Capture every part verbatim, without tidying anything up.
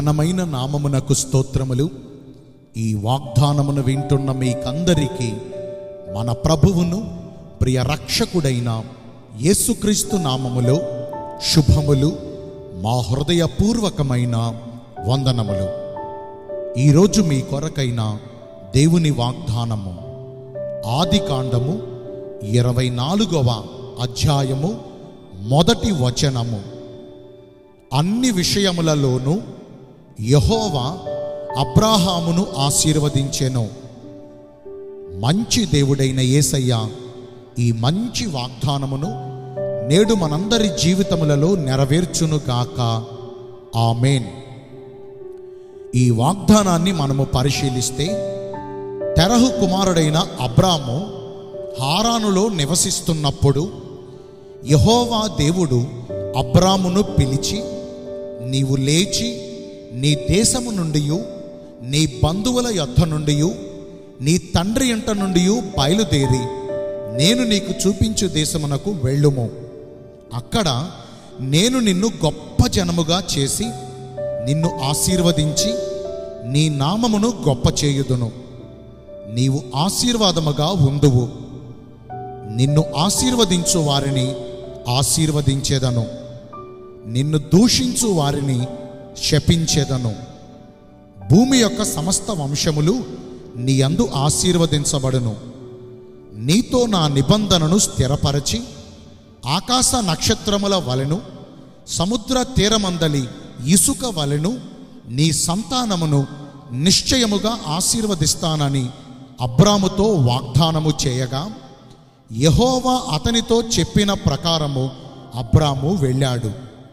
ఘనమైన నామమునకు స్తోత్రములు. ఈ వాగ్దానమును వింటున్న మీకందరికీ మన ప్రభువును ప్రియ రక్షకుడైన యేసుక్రీస్తు నామములో శుభములు, మా హృదయపూర్వకమైన వందనములు. ఈరోజు మీ కొరకైన దేవుని వాగ్దానము ఆదికాండము ఇరవై నాలుగవ అధ్యాయము మొదటి వచనము. అన్ని విషయములలోనూ యెహోవా అబ్రాహామును ఆశీర్వదించెను. మంచి దేవుడైన యేసయ్య ఈ మంచి వాగ్దానమును నేడు మనందరి జీవితములలో నెరవేర్చును గాక. ఆమేన్. ఈ వాగ్దానాన్ని మనము పరిశీలిస్తే, తెరహు కుమారుడైన అబ్రాము హారానులో నివసిస్తున్నప్పుడు యెహోవా దేవుడు అబ్రామును పిలిచి, నీవు లేచి నీ దేశము నుండి, నీ బంధువుల యొద్ద నుండి, నీ తండ్రి ఇంట నుండి బయలుదేరి నేను నీకు చూపించు దేశమునకు వెళ్ళుము. అక్కడ నేను నిన్ను గొప్ప జనముగా చేసి నిన్ను ఆశీర్వదించి నీ నామమును గొప్ప చేయుదును. నీవు ఆశీర్వాదముగా ఉందువు. నిన్ను ఆశీర్వదించు వారిని ఆశీర్వదించేదను, నిన్ను దూషించు వారిని శపించేదను. భూమి యొక్క సమస్త వంశములు నీ యందు ఆశీర్వదించబడును. నీతో నా నిబంధనను స్థిరపరచి ఆకాశ నక్షత్రముల వలెను సముద్ర తీరమందలి ఇసుక వలెను నీ సంతానమును నిశ్చయముగా ఆశీర్వదిస్తానని అబ్రాముతో వాగ్దానము చేయగా, యెహోవా అతనితో చెప్పిన ప్రకారము అబ్రాము వెళ్ళాడు.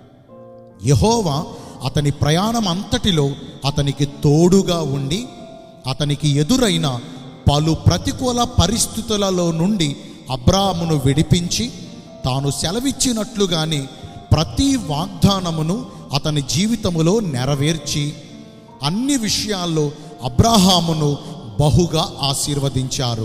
యెహోవా అతని ప్రయాణం అంతటిలో అతనికి తోడుగా ఉండి అతనికి ఎదురైన పలు ప్రతికూల పరిస్థితులలో నుండి అబ్రామును విడిపించి తాను సెలవిచ్చినట్లుగానే ప్రతి వాగ్దానమును అతని జీవితములో నెరవేర్చి అన్ని విషయాల్లో అబ్రాహామును బహుగా ఆశీర్వదించారు.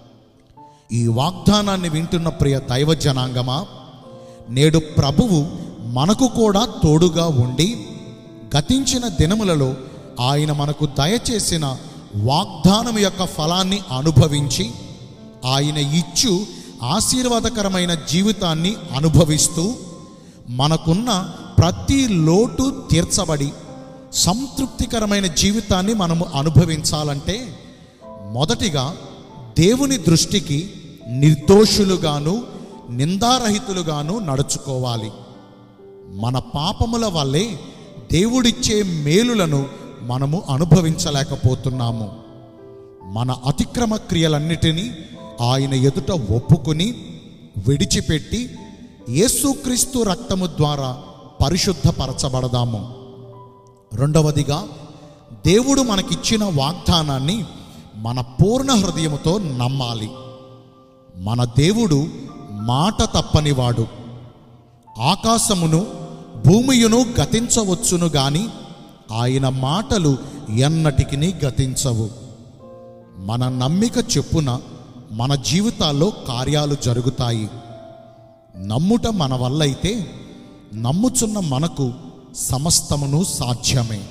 ఈ వాగ్దానాన్ని వింటున్న ప్రియ దైవ జనాంగమా, నేడు ప్రభువు మనకు కూడా తోడుగా ఉండి గతించిన దినములలో ఆయన మనకు దయచేసిన వాగ్దానం యొక్క ఫలాన్ని అనుభవించి ఆయన ఇచ్చు ఆశీర్వాదకరమైన జీవితాన్ని అనుభవిస్తూ మనకున్న ప్రతి లోటు తీర్చబడి సంతృప్తికరమైన జీవితాన్ని మనము అనుభవించాలంటే మొదటిగా దేవుని దృష్టికి నిర్దోషులుగాను నిందారహితులుగాను నడుచుకోవాలి. మన పాపముల వల్లే దేవుడిచ్చే మేలులను మనము అనుభవించలేకపోతున్నాము. మన అతిక్రమ క్రియలన్నిటినీ ఆయన ఎదుట ఒప్పుకొని విడిచిపెట్టి యేసుక్రీస్తు రక్తము ద్వారా పరిశుద్ధపరచబడదాము. రెండవదిగా, దేవుడు మనకిచ్చిన వాగ్దానాన్ని మన పూర్ణ హృదయముతో నమ్మాలి. మన దేవుడు మాట తప్పనివాడు. ఆకాశమును భూమియును గతించవచ్చును గాని ఆయన మాటలు ఎన్నటికిని గతించవు. మన నమ్మిక చొప్పున మన జీవితాల్లో కార్యాలు జరుగుతాయి. నమ్ముట మన వల్ల అయితే నమ్ముచున్న మనకు సమస్తమును సాధ్యమే.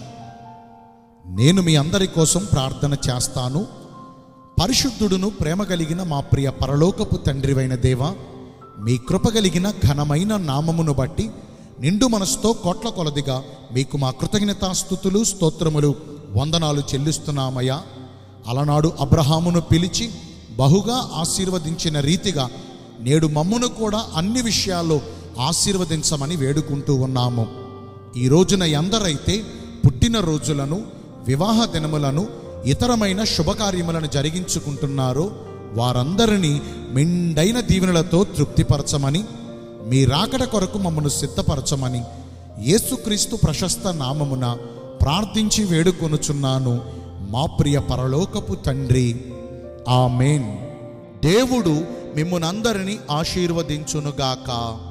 నేను మీ అందరి కోసం ప్రార్థన చేస్తాను. పరిశుద్ధుడును ప్రేమ కలిగిన మా ప్రియ పరలోకపు తండ్రివైన దేవ, మీ కృప కలిగిన ఘనమైన నామమును బట్టి నిండు మనసుతో కోట్ల కొలదిగా మీకు మా కృతజ్ఞతాస్తుతులు, స్తోత్రములు, వందనాలు చెల్లిస్తున్నామయ్యా. అలనాడు అబ్రహామును పిలిచి బహుగా ఆశీర్వదించిన రీతిగా నేడు మమ్మును కూడా అన్ని విషయాల్లో ఆశీర్వదించమని వేడుకుంటూ ఉన్నాము. ఈ రోజున ఎందరైతే పుట్టినరోజులను, వివాహ దినములను, ఇతరమైన శుభకార్యములను జరిగించుకుంటున్నారో వారందరినీ మెండైన దీవెనలతో తృప్తిపరచమని, మీ రాకడ కొరకు మమ్మను సిద్ధపరచమని యేసుక్రీస్తు ప్రశస్త నామమున ప్రార్థించి వేడుకొనుచున్నాను మా ప్రియ పరలోకపు తండ్రి. ఆమేన్. దేవుడు మిమ్మునందరినీ ఆశీర్వదించునుగాక.